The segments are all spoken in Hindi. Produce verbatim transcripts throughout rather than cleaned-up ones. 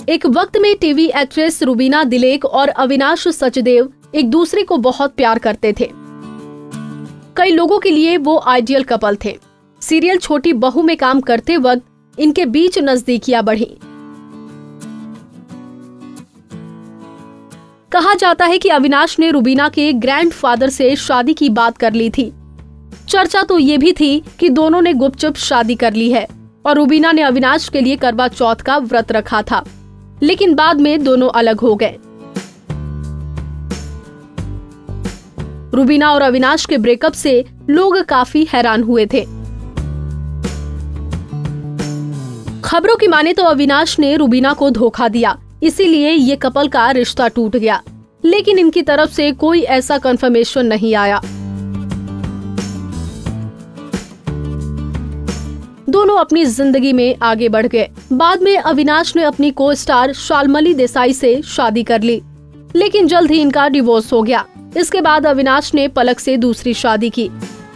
एक वक्त में टीवी एक्ट्रेस रुबीना दिलेक और अविनाश सचदेव एक दूसरे को बहुत प्यार करते थे। कई लोगों के लिए वो आइडियल कपल थे। सीरियल छोटी बहू में काम करते वक्त इनके बीच नजदीकियां बढ़ी। कहा जाता है कि अविनाश ने रुबीना के ग्रैंडफादर से शादी की बात कर ली थी। चर्चा तो ये भी थी कि दोनों ने गुपचुप शादी कर ली है और रुबीना ने अविनाश के लिए करवा चौथ का व्रत रखा था, लेकिन बाद में दोनों अलग हो गए। रुबीना और अविनाश के ब्रेकअप से लोग काफी हैरान हुए थे। खबरों की माने तो अविनाश ने रुबीना को धोखा दिया, इसीलिए ये कपल का रिश्ता टूट गया, लेकिन इनकी तरफ से कोई ऐसा कंफर्मेशन नहीं आया। दोनों अपनी जिंदगी में आगे बढ़ गए। बाद में अविनाश ने अपनी को स्टार शालमली देसाई से शादी कर ली, लेकिन जल्द ही इनका डिवोर्स हो गया। इसके बाद अविनाश ने पलक से दूसरी शादी की।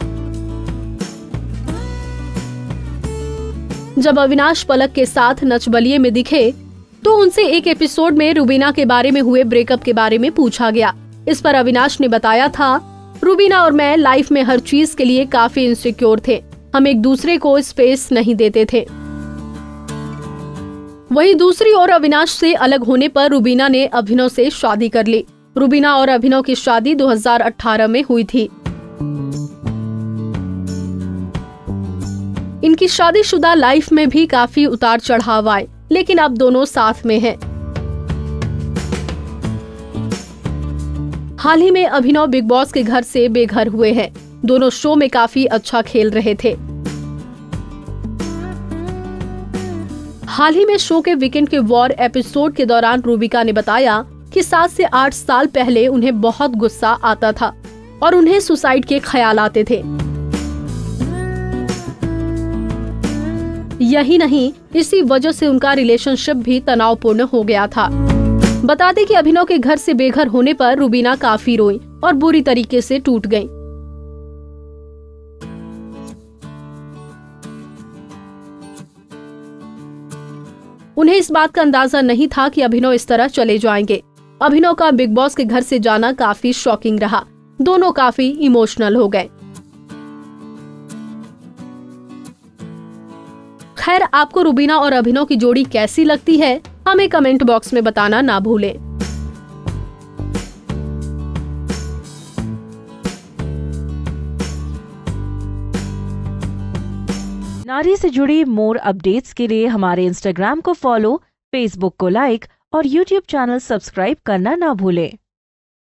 जब अविनाश पलक के साथ नच बलिए में दिखे तो उनसे एक एपिसोड में रुबीना के बारे में हुए ब्रेकअप के बारे में पूछा गया। इस पर अविनाश ने बताया था, रुबीना और मैं लाइफ में हर चीज के लिए काफी इनसिक्योर थे, हम एक दूसरे को स्पेस नहीं देते थे। वहीं दूसरी ओर अविनाश से अलग होने पर रुबीना ने अभिनव से शादी कर ली। रुबीना और अभिनव की शादी दो हज़ार अठारह में हुई थी। इनकी शादीशुदा लाइफ में भी काफी उतार चढ़ाव आए, लेकिन अब दोनों साथ में हैं। हाल ही में अभिनव बिग बॉस के घर से बेघर हुए हैं। दोनों शो में काफी अच्छा खेल रहे थे। हाल ही में शो के वीकेंड के वॉर एपिसोड के दौरान रूबिका ने बताया कि सात से आठ साल पहले उन्हें बहुत गुस्सा आता था और उन्हें सुसाइड के ख्याल आते थे। यही नहीं, इसी वजह से उनका रिलेशनशिप भी तनावपूर्ण हो गया था। बता दें कि अभिनव के घर से बेघर होने पर रुबीना काफी रोई और बुरी तरीके से टूट गईं। उन्हें इस बात का अंदाजा नहीं था कि अभिनव इस तरह चले जाएंगे। अभिनव का बिग बॉस के घर से जाना काफी शॉकिंग रहा। दोनों काफी इमोशनल हो गए। खैर, आपको रुबीना और अभिनव की जोड़ी कैसी लगती है, हमें कमेंट बॉक्स में बताना ना भूलें। नारी से जुड़ी मोर अपडेट्स के लिए हमारे इंस्टाग्राम को फॉलो, फेसबुक को लाइक और यूट्यूब चैनल सब्सक्राइब करना ना भूलें।